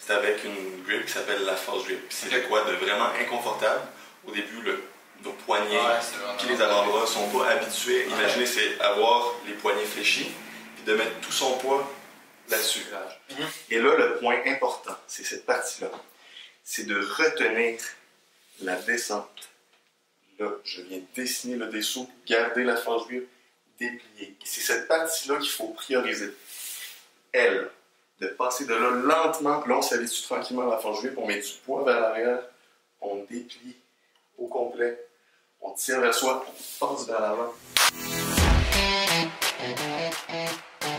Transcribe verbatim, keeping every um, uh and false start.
c'est avec une grip qui s'appelle la false grip. C'est de quoi de vraiment inconfortable. Au début, le, nos poignets et les avant-bras ne sont pas habitués. Ouais. Imaginez, c'est avoir les poignets fléchis et de mettre tout son poids là-dessus. Mm-hmm. Et là, le point important, c'est cette partie-là. C'est de retenir la descente. Là, je viens dessiner le dessous, garder la false grip, déplier. Et c'est cette partie-là qu'il faut prioriser. Elle, de passer de là lentement, là on s'habitue tranquillement à la false grip, on met du poids vers l'arrière, on déplie au complet, on tire vers soi, on passe vers l'avant.